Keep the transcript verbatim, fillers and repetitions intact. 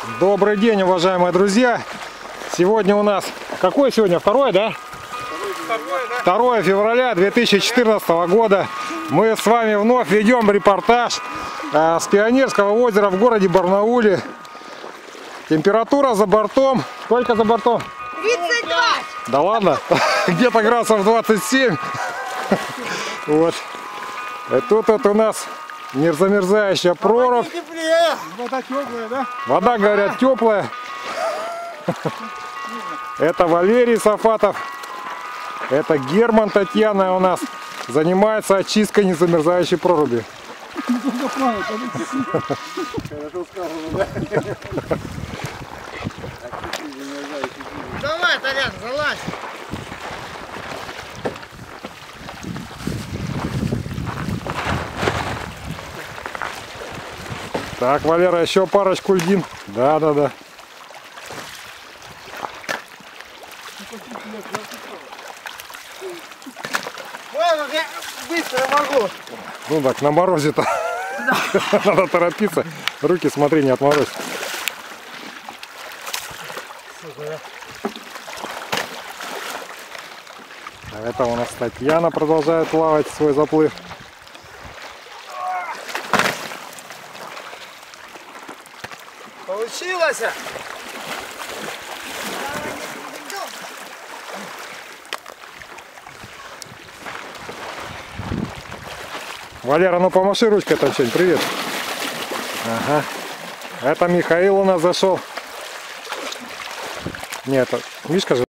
Добрый день, уважаемые друзья! Сегодня у нас... Какое сегодня? Второе, да? второе февраля две тысячи четырнадцатого года. Мы с вами вновь ведем репортаж э, с Пионерского озера в городе Барнауле. Температура за бортом... Сколько за бортом? тридцать два! Да ладно? Где-то градусов двадцать семь. Вот. И тут вот у нас незамерзающая прорубь. Вода теплая, да? Вода, говорят, теплая. Это Валерий Сафатов. Это Герман Татьяна у нас занимается очисткой незамерзающей проруби. Хорошо сказано, да? Давай, Толян, залазь! Так, Валера, еще парочку льдин. Да, да, да. Ладно, я быстро могу. Ну так, на морозе-то. Надо торопиться. Руки, смотри, не отморозь. А это у нас Татьяна продолжает плавать свой заплыв. Получилось? Валера, ну помаши ручкой там что-нибудь. Привет. Ага. Это Михаил у нас зашел. Нет, это Мишка же.